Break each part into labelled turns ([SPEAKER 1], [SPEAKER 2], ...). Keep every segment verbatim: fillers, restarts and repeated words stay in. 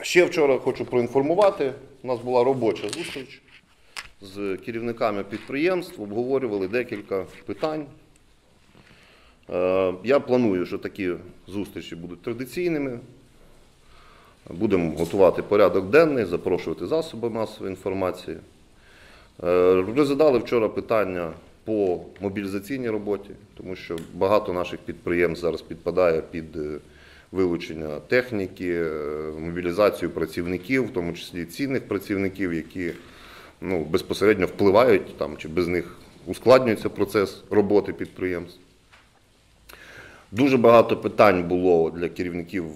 [SPEAKER 1] Ще вчора хочу проінформувати, у нас була робоча зустріч з керівниками підприємств, обговорювали декілька питань. Я планую, що такі зустрічі будуть традиційними. Будемо готувати порядок денний, запрошувати засоби масової інформації. Розглядали вчора питання по мобілізаційній роботі, тому що багато наших підприємств зараз підпадає під вилучення техніки, мобілізацію працівників, в тому числі цінних працівників, які ну, безпосередньо впливають, там, чи без них ускладнюється процес роботи підприємств. Дуже багато питань було для керівників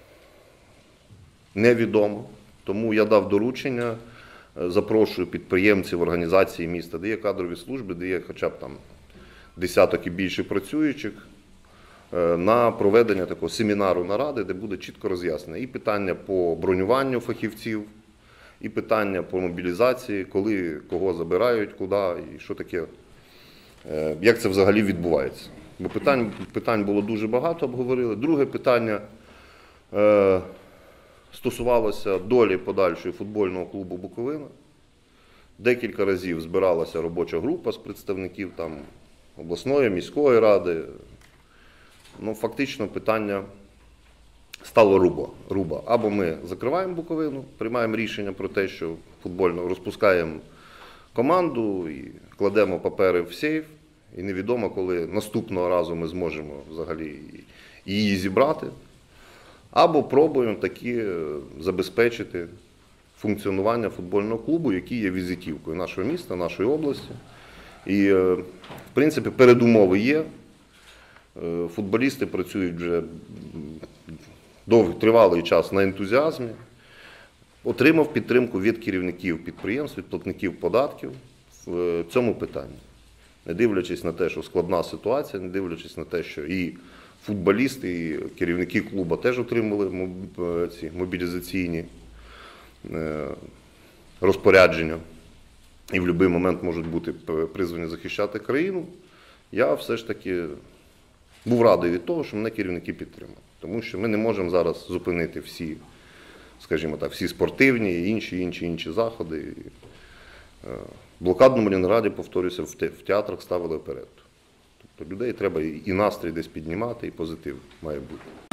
[SPEAKER 1] невідомо, тому я дав доручення, запрошую підприємців, організації міста, де є кадрові служби, де є хоча б там десяток і більше працюючих, на проведення такого семінару наради, де буде чітко роз'яснено і питання по бронюванню фахівців, і питання по мобілізації, коли, кого забирають, куди і що таке, як це взагалі відбувається. Бо питань, питань було дуже багато, обговорили. Друге питання е, стосувалося долі подальшої футбольного клубу «Буковина». Декілька разів збиралася робоча група з представників там, обласної, міської ради. Ну, фактично питання стало руба. руба. Або ми закриваємо Буковину, приймаємо рішення про те, що футбольно розпускаємо команду і кладемо папери в сейф, і невідомо, коли наступного разу ми зможемо взагалі її зібрати, або пробуємо таки забезпечити функціонування футбольного клубу, який є візитівкою нашого міста, нашої області. І, в принципі, передумови є. Футболісти працюють вже довгий, тривалий час на ентузіазмі. Отримав підтримку від керівників підприємств, від платників податків в цьому питанні. Не дивлячись на те, що складна ситуація, не дивлячись на те, що і футболісти, і керівники клубу теж отримали ці мобілізаційні розпорядження і в будь-який момент можуть бути призвані захищати країну, я все ж таки був радий від того, що мене керівники підтримали. Тому що ми не можемо зараз зупинити всі, скажімо так, всі спортивні і інші, інші, інші заходи. Блокадну Ленінграді, повторюся, в театрах ставили вперед. Тобто людей треба і настрій десь піднімати, і позитив має бути.